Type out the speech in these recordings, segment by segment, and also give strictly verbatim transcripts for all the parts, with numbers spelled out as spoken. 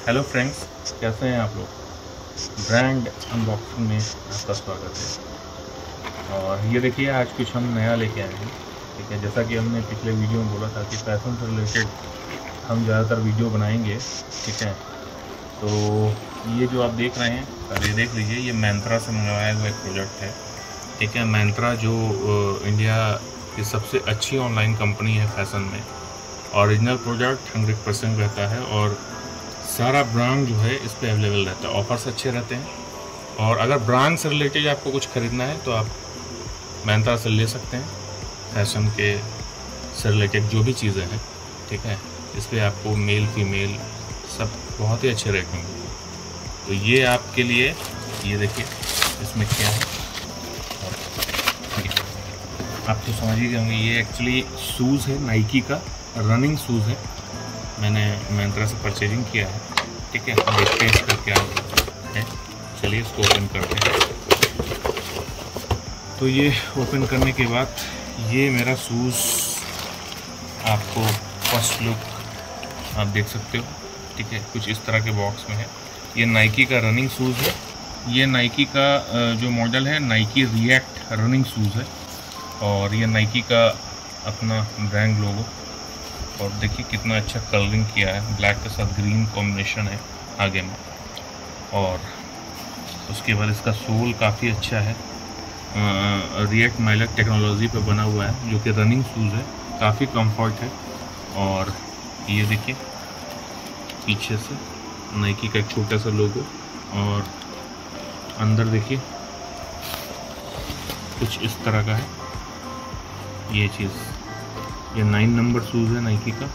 Hello friends, कैसे हैं आप लोग। ब्रांड अनबॉक्सिंग में आपका स्वागत है। और ये देखिए, आज कुछ हम नया लेके आए हैं। ठीक है, जैसा कि हमने पिछले वीडियो में बोला था कि फैशन से रिलेटेड हम ज़्यादातर वीडियो बनाएंगे। ठीक है, तो ये जो आप देख रहे हैं, पहले देख लीजिए, ये मैंत्रा से मंगवाया हुआ एक प्रोडक्ट है। ठीक है, मैंत्रा जो इंडिया की सबसे अच्छी ऑनलाइन कंपनी है फैशन में। ओरिजिनल प्रोडक्ट हंड्रेड परसेंट रहता है और सारा ब्रांड जो है इस पर अवेलेबल रहता है। ऑफर्स अच्छे रहते हैं और अगर ब्रांड से रिलेटेड आपको कुछ ख़रीदना है तो आप मैंत्रा से ले सकते हैं। फैशन के से रिलेटेड जो भी चीज़ें हैं, ठीक है, इस पर आपको मेल फीमेल सब बहुत ही अच्छे रेट में मिलेंगे। तो ये आपके लिए, ये देखिए इसमें क्या है, आप तो समझ ही गए होंगे। ये एक्चुअली शूज़ है, नाइकी का रनिंग शूज़ है। मैंने मैंत्रा से परचेजिंग किया है। ठीक है, देखते हैं इसका क्या है। चलिए इसको ओपन करते हैं। तो ये ओपन करने के बाद ये मेरा शूज़ आपको फर्स्ट लुक आप देख सकते हो। ठीक है, कुछ इस तरह के बॉक्स में है। ये नाइकी का रनिंग शूज़ है। ये नाइकी का जो मॉडल है, नाइकी रिएक्ट रनिंग शूज़ है और ये नाइकी का अपना ब्रांड लोगो। और देखिए कितना अच्छा कलरिंग किया है, ब्लैक के साथ ग्रीन कॉम्बिनेशन है आगे में। और उसके बाद इसका सोल काफ़ी अच्छा है, रिएक्ट माइलक टेक्नोलॉजी पे बना हुआ है, जो कि रनिंग शूज़ है, काफ़ी कंफर्ट है। और ये देखिए पीछे से नाइकी का एक छोटा सा लोगो और अंदर देखिए कुछ इस तरह का है ये चीज़। ये नाइन नंबर शूज़ है नाइकी का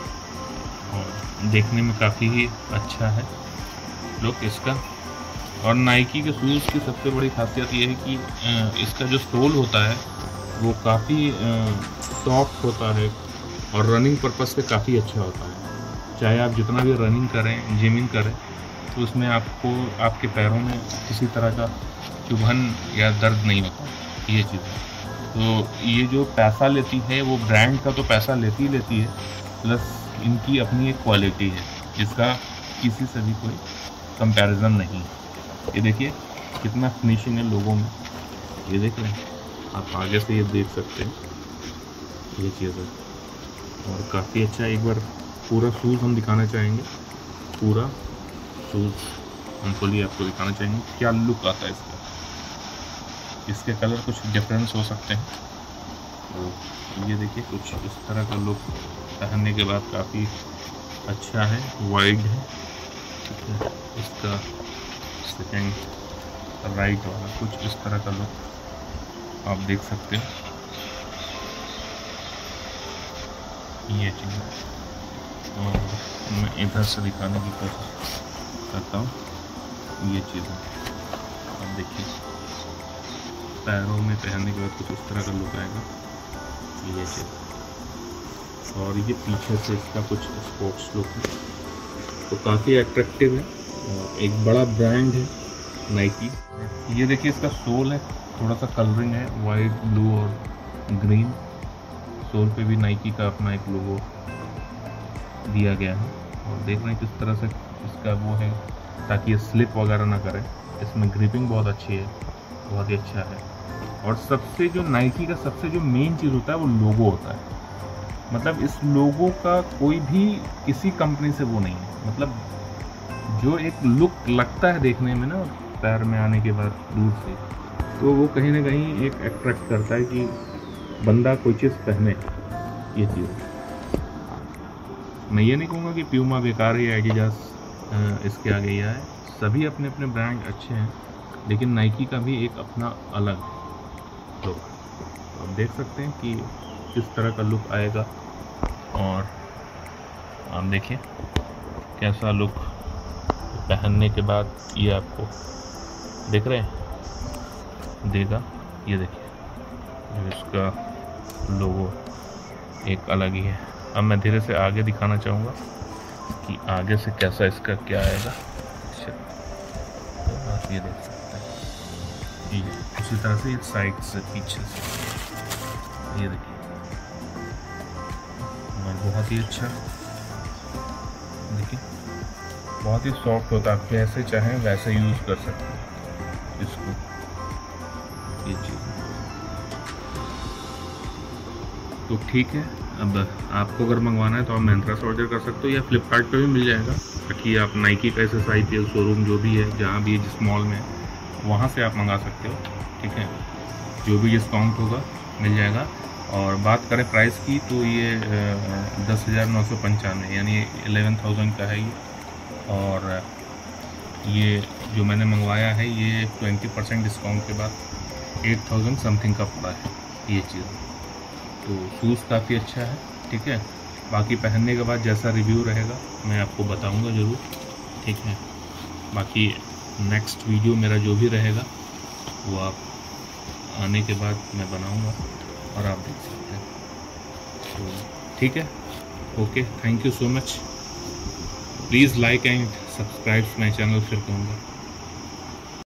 और देखने में काफ़ी ही अच्छा है लुक इसका। और नाइकी के शूज़ की सबसे बड़ी खासियत ये है कि इसका जो सोल होता है वो काफ़ी सॉफ्ट होता है और रनिंग पर्पस से काफ़ी अच्छा होता है। चाहे आप जितना भी रनिंग करें, जिमिंग करें, तो उसमें आपको आपके पैरों में किसी तरह का चुभन या दर्द नहीं होता। ये चीज़ है। तो ये जो पैसा लेती है वो ब्रांड का तो पैसा लेती ही लेती है, प्लस इनकी अपनी एक क्वालिटी है जिसका किसी से भी कोई कंपैरिजन नहीं है। ये देखिए कितना फिनिशिंग है लोगों में, ये देख रहे हैं आप, आगे से ये देख सकते हैं ये चीज़ है। और काफ़ी अच्छा, एक बार पूरा शूज़ हम दिखाना चाहेंगे। पूरा शूज़ हम खोलिए आपको दिखाना चाहेंगे क्या लुक आता है इसका। इसके कलर कुछ डिफरेंस हो सकते हैं। तो ये देखिए कुछ इस तरह का लुक पहनने के बाद काफ़ी अच्छा है, वाइड है। ठीक है, इसका सेकेंड राइट वाला कुछ इस तरह का लुक आप देख सकते हो। ये चीज़ और मैं इधर से दिखाने की कोशिश करता हूँ। ये चीज़ आप देखिए, पैरों में पहनने के बाद कुछ इस तरह का लुक आएगा ये चीज़। और ये पीछे से इसका कुछ स्पोर्ट्स लुक है, तो काफ़ी अट्रैक्टिव है। और एक बड़ा ब्रांड है नाइकी। ये देखिए इसका सोल है, थोड़ा सा कलरिंग है, वाइट, ब्लू और ग्रीन। सोल पे भी नाइकी का अपना एक लोगो दिया गया है। और देख रहे हैं किस तरह से इसका वो है ताकि ये स्लिप वगैरह ना करे। इसमें ग्रिपिंग बहुत अच्छी है, बहुत ही अच्छा है। और सबसे जो नाइकी का सबसे जो मेन चीज़ होता है वो लोगो होता है। मतलब इस लोगो का कोई भी किसी कंपनी से वो नहीं है। मतलब जो एक लुक लगता है देखने में ना, पैर में आने के बाद दूर से, तो वो कहीं ना कहीं एक अट्रैक्ट करता है कि बंदा कोई चीज़ पहने। ये चीज़ मैं ये नहीं कहूँगा कि प्यूमा बेकार है या एडिडास इसके आगे यह है। सभी अपने अपने ब्रांड अच्छे हैं, लेकिन नाइकी का भी एक अपना अलग लुक। तो आप देख सकते हैं कि किस तरह का लुक आएगा। और आप देखिए कैसा लुक पहनने के बाद ये आपको देख रहे हैं देगा। ये देखिए जो इसका लोगो एक अलग ही है। अब मैं धीरे से आगे दिखाना चाहूँगा कि आगे से कैसा इसका क्या आएगा। तो आप ये देख सकते हैं, ये उसी तरह से एक साइड से पीछे से ये देखिए, और बहुत ही अच्छा देखिए बहुत ही सॉफ्ट होता है, आप जैसे चाहें वैसे यूज़ कर सकते हैं इसको। ये चीज़ तो ठीक है। अब आपको अगर मंगवाना है तो आप मिंत्रा से ऑर्डर कर सकते हो या फ्लिपकार्ट पे भी मिल जाएगा। बाकी आप नाइकी का S S I P L showroom जो भी है, जहाँ भी जिस मॉल में, वहाँ से आप मंगा सकते हो। ठीक है, जो भी डिस्काउंट होगा मिल जाएगा। और बात करें प्राइस की तो ये दस हज़ार नौ सौ पंचानवे यानी एलेवन थाउजेंड का है ये। और ये जो मैंने मंगवाया है ये ट्वेंटी परसेंट डिस्काउंट के बाद एट थाउजेंड समथिंग का पड़ा है ये चीज़। तो शूज़ काफ़ी अच्छा है। ठीक है, बाकी पहनने के बाद जैसा रिव्यू रहेगा मैं आपको बताऊंगा ज़रूर। ठीक है, बाकी नेक्स्ट वीडियो मेरा जो भी रहेगा वो आप आने के बाद मैं बनाऊंगा और आप देख सकते हैं। तो ठीक है, okay, thank you so much. Please like and subscribe my channel, फिर कहूँगा।